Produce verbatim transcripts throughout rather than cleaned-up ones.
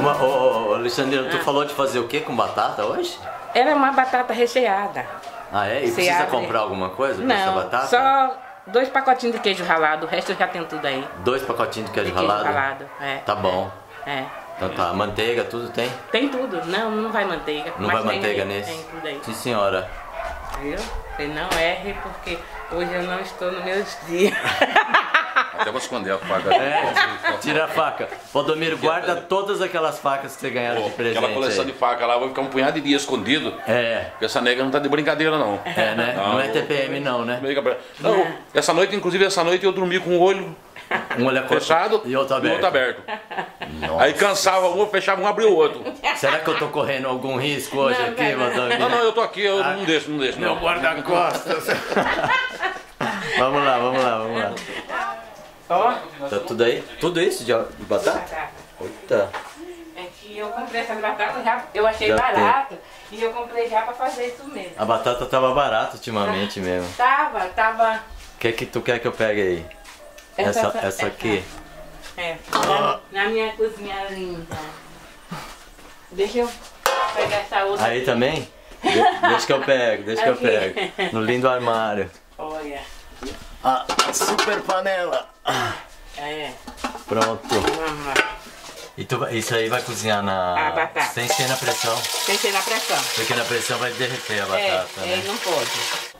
Uma, ô, ô, ô, Alexandrina, tu Ah. falou de fazer o que com batata hoje? Ela é uma batata recheada. Ah, é? E Você precisa abre- comprar alguma coisa pra essa Não, batata? só dois pacotinhos de queijo ralado, o resto eu já tenho tudo aí. Dois pacotinhos de queijo, De queijo ralado? ralado, é. Tá bom. É. Então tá, manteiga, tudo tem? Tem tudo. Não, não vai manteiga. Não mas vai tem manteiga aí, nesse? Tem tudo aí. Sim, senhora. Viu? Você não erre, porque hoje eu não estou nos meus dias. Até vou esconder a faca. É, tira a faca. Valdomiro, guarda todas aquelas facas que você ganharam de presente. Aquela coleção aí. de faca lá, vai ficar um punhado de dias escondido. É, Porque essa nega não tá de brincadeira, não. é, né? Não, é T P M não, né? Não, essa noite, inclusive, essa noite eu dormi com o olho Um olho fechado e outro aberto. e outro aberto. Aí cansava um, fechava um, abria o outro. Será que eu tô correndo algum risco hoje Não, aqui, vai não. Valdomiro? Não, não, eu tô aqui, eu não deixo, não deixo. Meu Não. guarda-costas. Vamos lá, vamos lá, vamos lá. Ó, Tá tudo aí? Tudo isso de, de batata? batata. Eita. É que eu comprei essas batatas já, eu achei Já barato e eu comprei já pra fazer isso mesmo. A batata tava barata ultimamente mesmo. Tava, tava. O que que tu quer que eu pegue aí? Essa, essa aqui? É, na, na minha cozinha linda. Deixa eu pegar essa outra. Aí aqui. também? De- deixa que eu pego, deixa que eu Aqui. pego. No lindo armário. Olha. Ah, super panela. Ah, É, pronto. vamos lá. E tu, vai- isso aí vai cozinhar na... A batata. Sem ser na pressão. Tem que ser na pressão. Porque na pressão vai derreter a É, batata, é, né? não pode.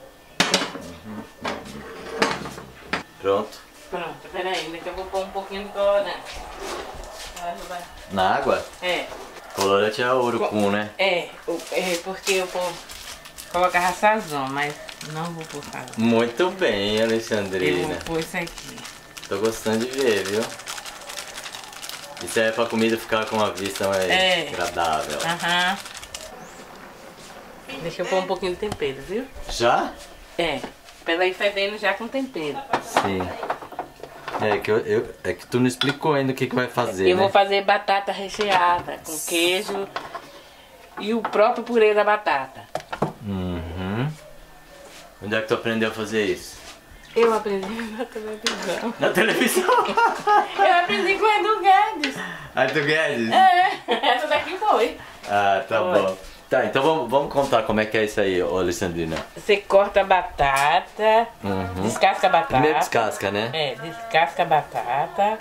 Pronto. Pronto, peraí, ainda eu vou pôr um pouquinho de colorante. Na água? É, Colorante é urucum, né? é, o- é porque eu pô, colocava sazon, mas não vou pôr sazon. Muito bem, Eu Alexandrina. vou pôr isso aqui. Tô gostando de ver, viu? Isso é pra comida ficar com uma vista mais É. agradável. Aham. Deixa eu pôr um pouquinho de tempero, viu? Já? É, pra ela ir fervendo já com tempero. Sim. É que, eu, eu- é que tu não explicou ainda o que, que vai fazer, Eu né? vou fazer batata recheada com queijo e o próprio purê da batata. Uhum. Onde é que tu aprendeu a fazer isso? Eu aprendi na televisão. Na televisão? Eu aprendi com o Edu Guedes. Arthur Guedes? É, essa daqui foi. Ah, tá Foi. bom. Tá, então vamos, vamos contar como é que é isso aí, ô Alexandrina. Você corta a batata, Uhum. descasca a batata. Primeiro descasca, né? É, descasca a batata.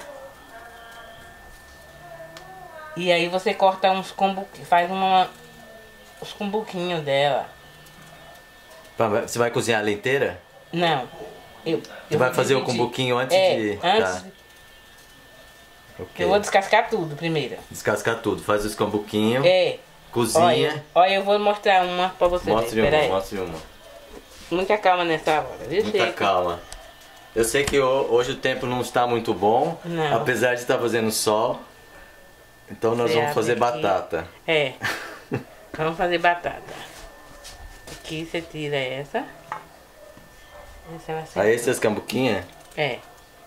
E aí você corta uns combuquinhos, faz uma, os combuquinhos dela. Pra- Você vai cozinhar ela inteira? Não. Eu, Você eu vai vou fazer o dividir. combuquinho antes é, de... Antes, Tá. Ok. eu vou descascar tudo primeiro. Descascar tudo, faz os cambuquinhos, É. cozinha. Olha, olha, eu vou mostrar uma pra você Mostre ver. uma, Pera aí. mostre uma. Muita calma nessa hora, viu, Muita Chico? calma. Eu sei que ho- hoje o tempo não está muito bom, Não. apesar de estar fazendo sol. Então nós Você vamos abre fazer aqui. batata. É. Vamos fazer batata. Aqui você tira essa. Essa ela senta. Aí essas cambuquinhas, É.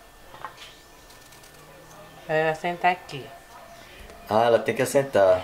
Pra ela sentar aqui. ah, ela tem que assentar.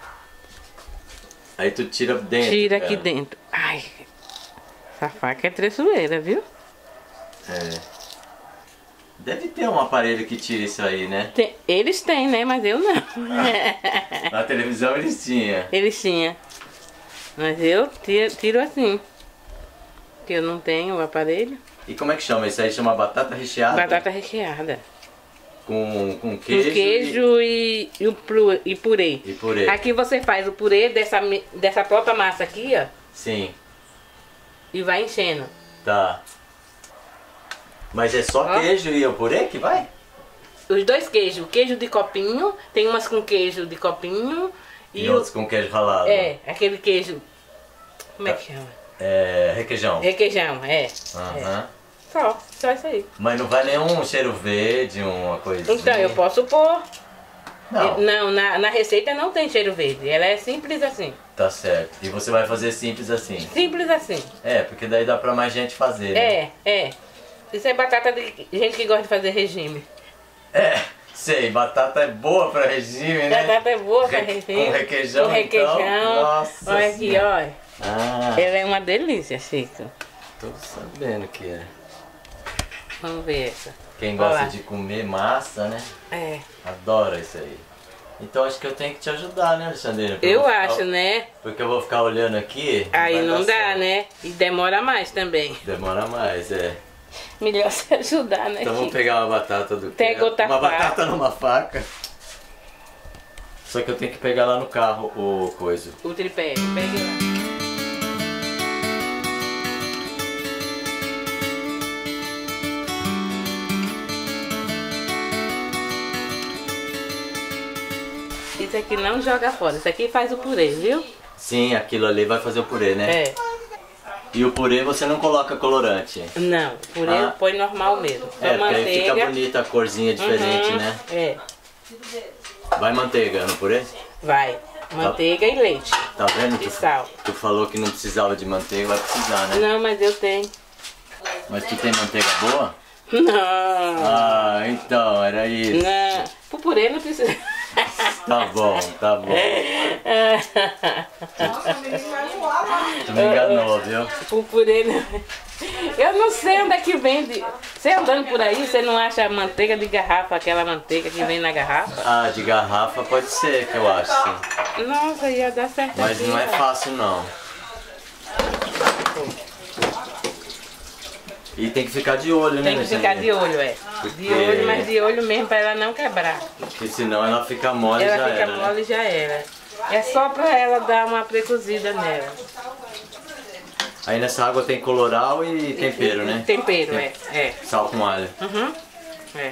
Aí tu tira dentro. Tira cara. aqui dentro. Ai. Essa faca é traiçoeira, viu? É. Deve ter um aparelho que tira isso aí, né? Tem- eles têm, né? Mas eu não. Na televisão eles tinham. Eles tinham. Mas eu tiro, tiro assim. Porque eu não tenho o aparelho. E como é que chama? Isso aí chama batata recheada? Batata recheada. Com, com Com queijo, queijo, e, e, o pru- e purê. e, e purê. Aqui você faz o purê dessa, mi- dessa própria massa aqui, ó. Sim, E vai enchendo. tá. Mas é só Ó. queijo e o purê que vai? Os dois queijos. Queijo de copinho. Tem umas com queijo de copinho. E, E, o, outros com queijo ralado. é, aquele queijo. Como é que chama? É, requeijão. Requeijão, é. Aham. Só, só isso aí. Mas não vai nenhum cheiro verde, uma coisa Então, eu posso pôr. Não, Não, na, na receita não tem cheiro verde. Ela é simples assim. tá certo. E você vai fazer simples assim. Simples assim. É, porque daí dá pra mais gente fazer, né? É, é. Isso é batata de gente que gosta de fazer regime. É, sei, batata é boa pra regime, né? Batata é boa pra Re- regime. com requeijão, Com requeijão. então? Nossa Olha aqui, Senhora. olha. Ah, Ela é uma delícia, Chico. tô sabendo que é. Vamos ver essa. Quem Olha gosta lá. de comer massa, né? É. Adora isso aí. Então acho que eu tenho que te ajudar, né, Alexandrina? Eu vou acho, ficar... né? Porque eu vou ficar olhando aqui. Aí vai não dar dá, certo. né? E demora mais também. Demora mais, é. Melhor se ajudar, né, Então vamos Chico? pegar uma batata do Pega outra Uma faca. batata numa faca. Só que eu tenho que pegar lá no carro o coisa. O tripé, pegue lá. Isso aqui não joga fora, isso aqui faz o purê, viu? Sim, aquilo ali vai fazer o purê, né? É. E o purê você não coloca colorante. Não, purê Ah. põe normal mesmo. Só É, porque aí fica manteiga. bonita a corzinha diferente, Uhum, né? É, Vai manteiga no purê? vai. Manteiga e leite. Tá vendo? E Tu, sal. tu falou que não precisava de manteiga, vai precisar, né? Não, mas eu tenho. Mas tu tem manteiga boa? Não, Ah, então, era isso. não. Pro purê não precisa. Tá bom, tá bom. Tu me enganou, viu? Pro purê não. Eu não sei onde é que vende. Você andando por aí, você não acha manteiga de garrafa, aquela manteiga que vem na garrafa? Ah, de garrafa pode ser, que eu acho, sim. Nossa, ia dar certo. Mas aqui, não é ó. fácil, não. E tem que ficar de olho, né, Tem que ficar de olho, é. De Porque- olho, mas de olho mesmo pra ela não quebrar. Porque senão ela fica mole e Ela já fica era, né? mole e já era. É só pra ela dar uma precozida nela. Aí nessa água tem coloral e tempero, E- e- né? Tempero, é. É. Sal com alho. Uhum. É.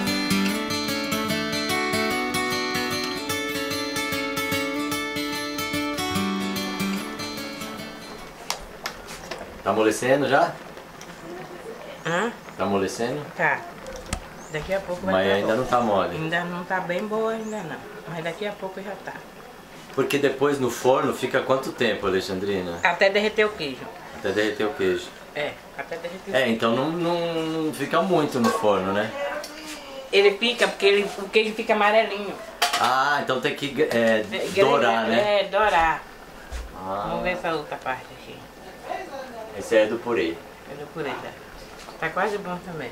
Tá amolecendo já? Hã? Tá amolecendo? Tá. Daqui a pouco vai Mas tá ainda bom. não tá mole. Ainda não tá bem boa, ainda não. Mas daqui a pouco já tá. Porque depois no forno fica quanto tempo, Alexandrina? Até derreter o queijo. Até derreter o queijo. É, até derreter o É, queijo. então não, não, não fica muito no forno, né? Ele pica porque ele, o queijo fica amarelinho. Ah, então tem que é, É, dourar, né? É, dourar. Ah, Vamos ver essa outra parte aqui. esse é do purê. É do purê, tá? Tá quase bom também.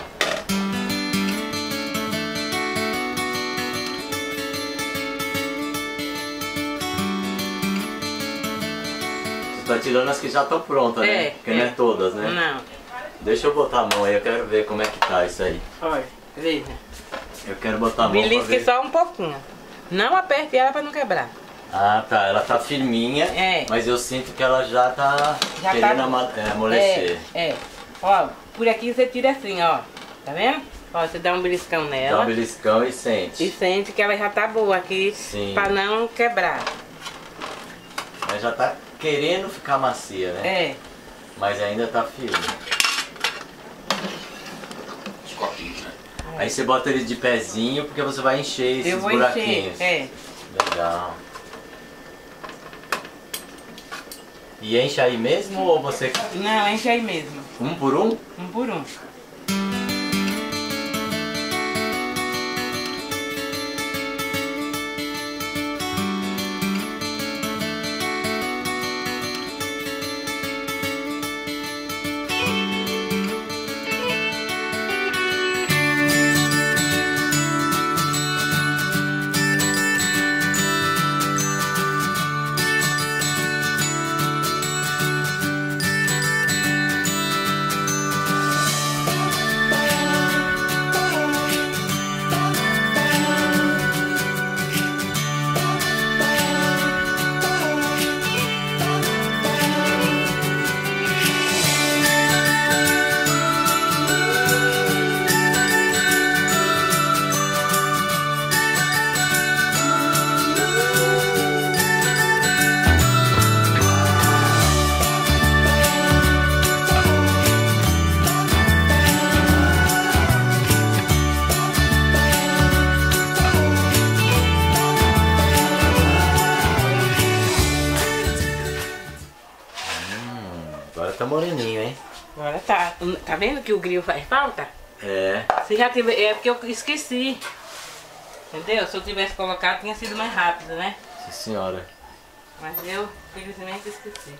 Você tá tirando as que já estão prontas, né? É, Porque é. não é todas, né? Não. Deixa eu botar a mão aí, eu quero ver como é que tá isso aí. Olha, veja. Eu quero botar a mão pra Belisque ver. só um pouquinho. Não aperte ela pra não quebrar. Ah, tá. Ela tá firminha, É. mas eu sinto que ela já tá Já querendo tá- ama- é, amolecer. É, é. Ó, por aqui você tira assim, ó. Tá vendo? Ó, você dá um beliscão Dá nela. um beliscão e sente. E sente que ela já tá boa aqui. Sim. Pra não quebrar. Mas já tá querendo ficar macia, né? É. Mas ainda tá firme. Aí você bota ele de pezinho porque você vai encher esses Eu vou buraquinhos. encher. É. Legal. E enche aí mesmo ou você... Não, enche aí mesmo. Um por um? Um por um. Agora tá moreninho, hein? Agora tá. Tá vendo que o grill faz falta? É. Se já tiver. É porque eu esqueci. Entendeu? Se eu tivesse colocado, tinha sido mais rápido, né? Sim, senhora. Mas eu, felizmente, esqueci.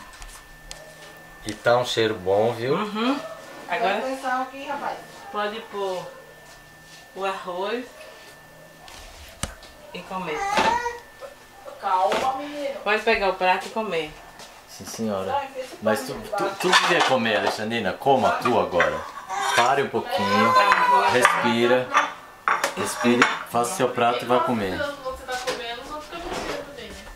E tá um cheiro bom, viu? Uhum. Agora Atenção aqui, rapaz. pode pôr o arroz e comer. Calma, menino. Pode pegar o prato e comer. Sim, senhora. Mas tu, tu, tu devia comer, Alexandrina. Coma tu agora. Pare um pouquinho. Respira. Respire. Faça seu prato e vá comer. Você tá comendo, não fica comendo também, né?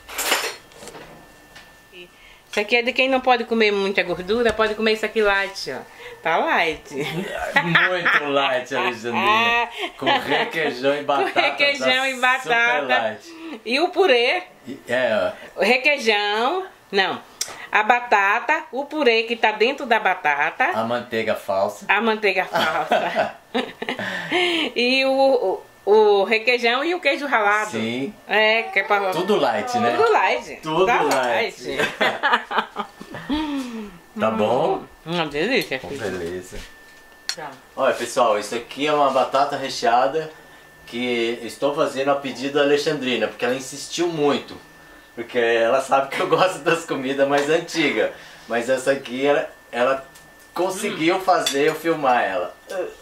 Isso aqui é de quem não pode comer muita gordura, pode comer isso aqui light, ó. Tá light. Muito light, Alexandrina. Com requeijão e batata. Com requeijão tá e batata. super light. E o purê. É, O requeijão. Não. A batata, o purê que tá dentro da batata. a manteiga falsa. A manteiga falsa. E o, o, o requeijão e o queijo ralado. Sim. É, que é pra... Tudo light, né? Tudo light. Tudo tá light. Tá bom? Uma delícia, Bom, filho. beleza. Tá. Olha, pessoal, isso aqui é uma batata recheada que estou fazendo a pedido da Alexandrina, porque ela insistiu muito. Porque ela sabe que eu gosto das comidas mais antigas. Mas essa aqui, ela, ela conseguiu fazer eu filmar ela.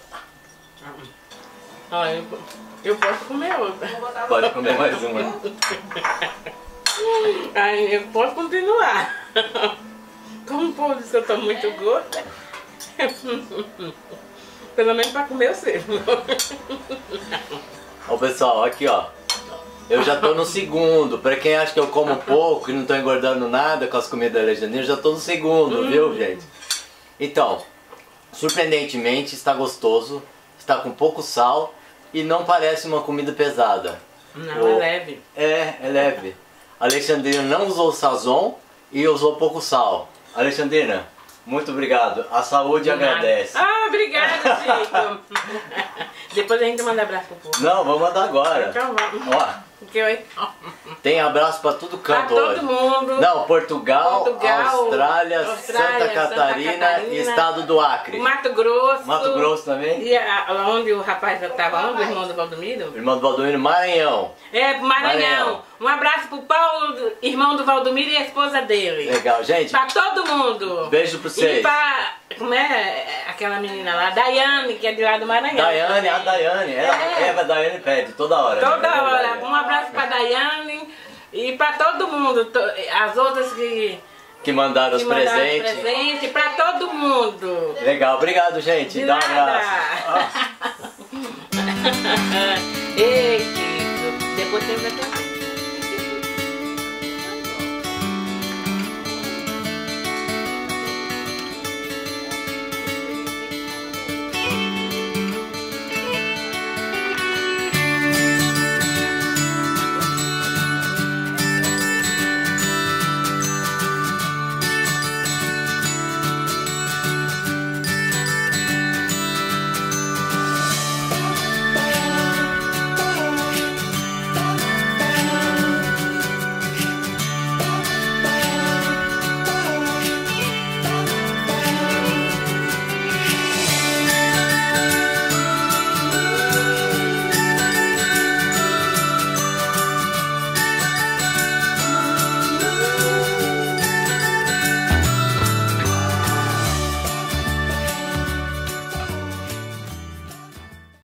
Ó, eu, eu posso comer outra. Pode comer mais uma. Ai, eu posso continuar. Como o povo disse que eu tô muito gorda. Pelo menos pra comer eu sei. Ó, pessoal, aqui ó. Eu já tô no segundo. Pra quem acha que eu como pouco e não tô engordando nada com as comidas da Alexandrina, eu já tô no segundo, viu, gente? Então, surpreendentemente está gostoso, está com pouco sal e não parece uma comida pesada. Não, O- é leve. É, é leve. A Alexandrina não usou sazon e usou pouco sal. Alexandrina, muito obrigado. A saúde agradece. Ah, obrigada, Chico. Depois a gente manda abraço pro povo. Não, vamos mandar agora. Então vamos. Ó, Porque eu... tem abraço pra tudo Pra canto todo hoje. mundo. Não, Portugal, Portugal, Austrália, Austrália, Santa, Catarina Santa Catarina, e Estado do Acre. Mato Grosso. Mato Grosso também? E a, onde o rapaz estava, onde o irmão do Valdomiro? Irmão do Valdomiro, Maranhão. É, pro Maranhão. Maranhão. Um abraço pro Paulo, irmão do Valdomiro e a esposa dele. Legal, gente. Pra todo mundo. Beijo pra vocês. E pra, como é aquela menina lá, Daiane, que é de lá do Maranhão. Daiane, a Daiane. Ela, É. Eva Daiane pede toda hora. Toda né? É hora. verdade. Um abraço pra Daiane e pra todo mundo. To- As outras que, Que mandaram que os mandaram presentes. presente, pra todo mundo. Legal, obrigado, gente. De Dá um nada. abraço. Ei, Chico, depois tem que